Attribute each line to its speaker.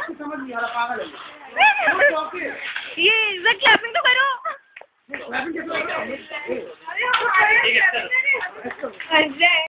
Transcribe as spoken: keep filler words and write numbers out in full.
Speaker 1: समझ नहीं आ रहा, पागल है
Speaker 2: ये इधर क्लैपिंग तो करो।
Speaker 1: क्लैपिंग कैसे?
Speaker 2: अरे